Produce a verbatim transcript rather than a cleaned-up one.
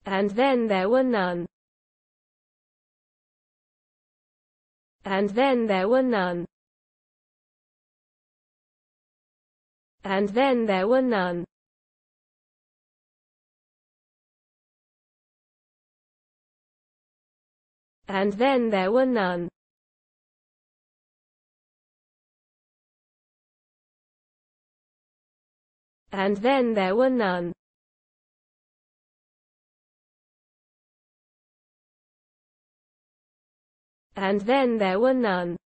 And then there were none. And then there were none. And then there were none. And then there were none. And then there were none. And then there were none.